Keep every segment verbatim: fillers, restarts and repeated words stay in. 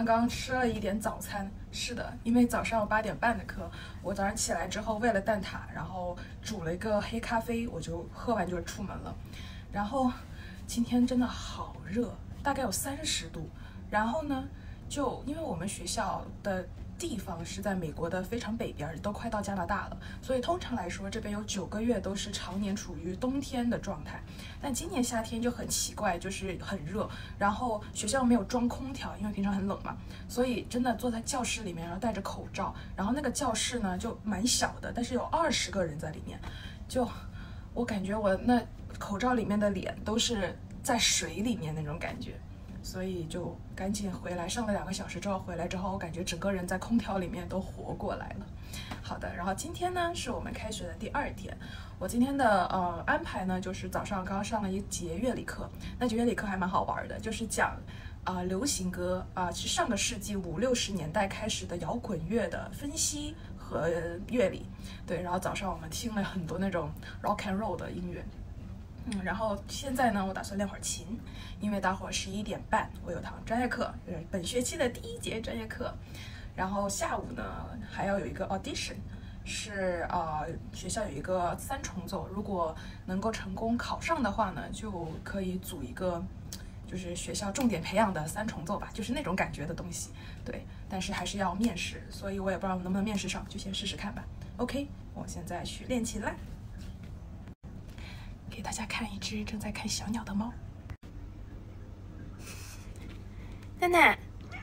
刚刚吃了一点早餐。是的，因为早上有八点半的课，我早上起来之后喂了蛋挞，然后煮了一个黑咖啡，我就喝完就出门了。然后今天真的好热，大概有三十度。然后呢，就因为我们学校的地方是在美国的非常北边，都快到加拿大了，所以通常来说这边有九个月都是常年处于冬天的状态。但今年夏天就很奇怪，就是很热，然后学校没有装空调，因为平常很冷嘛，所以真的坐在教室里面，然后戴着口罩，然后那个教室呢就蛮小的，但是有二十个人在里面，就我感觉我那口罩里面的脸都是在水里面那种感觉。所以就赶紧回来，上了两个小时之后回来之后，我感觉整个人在空调里面都活过来了。好的，然后今天呢是我们开学的第二天，我今天的呃安排呢就是早上刚刚上了一节乐理课，那节乐理课还蛮好玩的，就是讲啊、呃、流行歌啊、呃，是上个世纪五六十年代开始的摇滚乐的分析和乐理。对，然后早上我们听了很多那种 rock and roll 的音乐。嗯，然后现在呢，我打算练会儿琴，因为待会儿十一点半我有堂专业课，是本学期的第一节专业课。然后下午呢还要有一个 audition， 是呃学校有一个三重奏，如果能够成功考上的话呢，就可以组一个就是学校重点培养的三重奏吧，就是那种感觉的东西。对，但是还是要面试，所以我也不知道能不能面试上，就先试试看吧。OK， 我现在去练琴啦。给大家看一只正在看小鸟的猫。娜娜，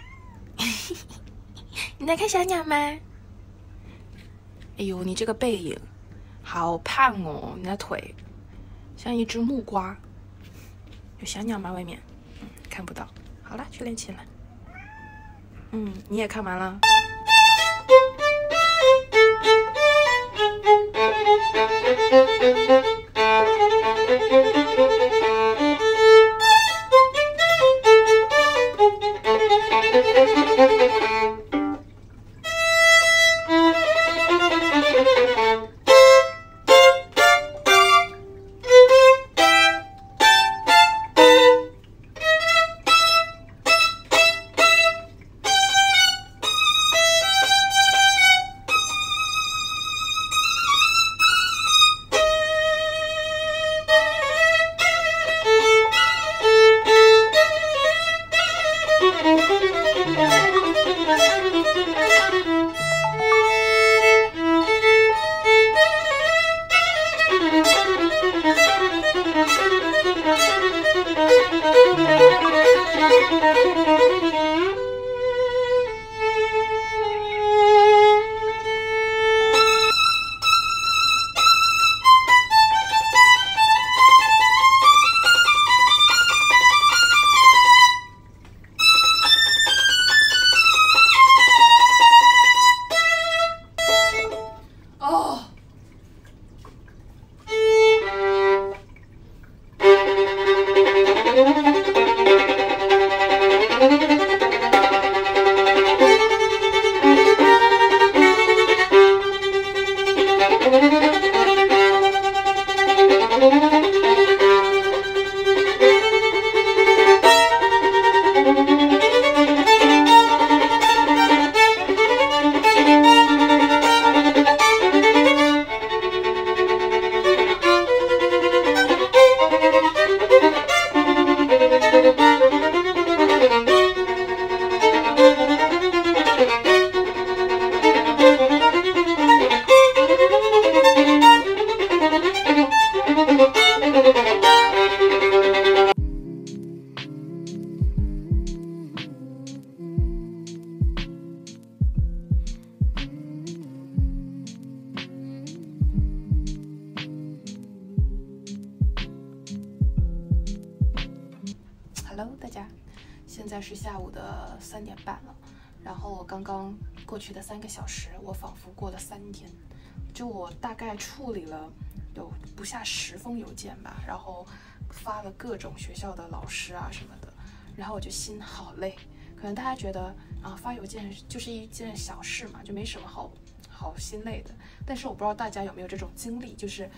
你在看小鸟吗？哎呦，你这个背影好胖哦，你的腿像一只木瓜。有小鸟吗？外面？嗯，看不到。好了，去练琴了。嗯，你也看完了。Hello， 大家，现在是下午的三点半了。然后我刚刚过去的三个小时，我仿佛过了三天。就我大概处理了有不下十封邮件吧，然后发了各种学校的老师啊什么的，然后我就心好累。可能大家觉得啊，发邮件就是一件小事嘛，就没什么好好心累的。但是我不知道大家有没有这种经历，就是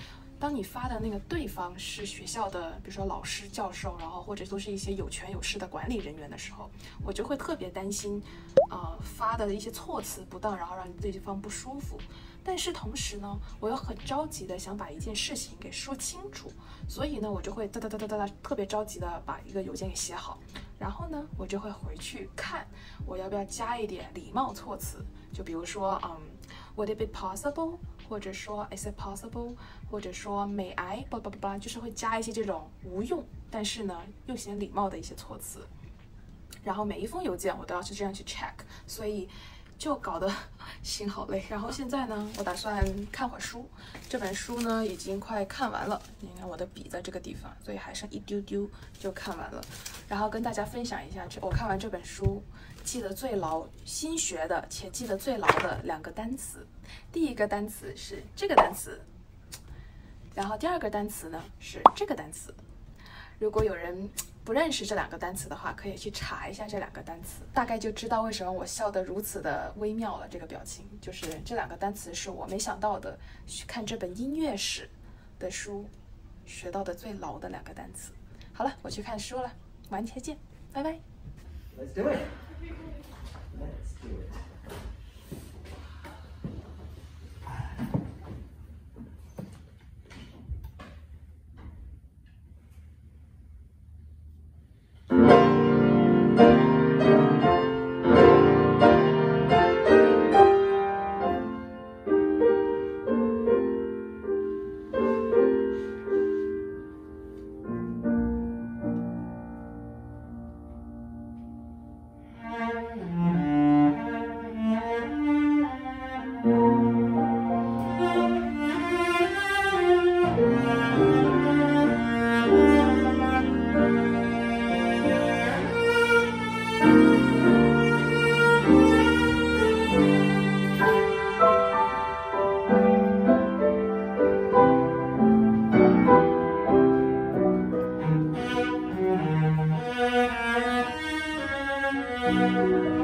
当你发的那个对方是学校的，比如说老师、教授，然后或者都是一些有权有势的管理人员的时候，我就会特别担心，呃，发的一些措辞不当，然后让对方不舒服。但是同时呢，我又很着急的想把一件事情给说清楚，所以呢，我就会哒哒哒哒哒哒，特别着急的把一个邮件给写好，然后呢，我就会回去看我要不要加一点礼貌措辞，就比如说，嗯 ，Would it be possible？ 或者说 Is it possible？ 或者说 May I？ 叭叭叭叭，就是会加一些这种无用，但是呢又显礼貌的一些措辞。然后每一封邮件我都要去这样去 check， 所以就搞得心好累。然后现在呢，我打算看会儿书。这本书呢已经快看完了，你看我的笔在这个地方，所以还剩一丢丢就看完了。然后跟大家分享一下，这我看完这本书记得最牢、新学的且记得最牢的两个单词。第一个单词是这个单词，然后第二个单词呢是这个单词。如果有人不认识这两个单词的话，可以去查一下这两个单词，大概就知道为什么我笑得如此的微妙了。这个表情就是这两个单词是我没想到的，看这本音乐史的书学到的最牢的两个单词。好了，我去看书了，完结见，拜拜。 Let's do it. Let's do it. Thank you.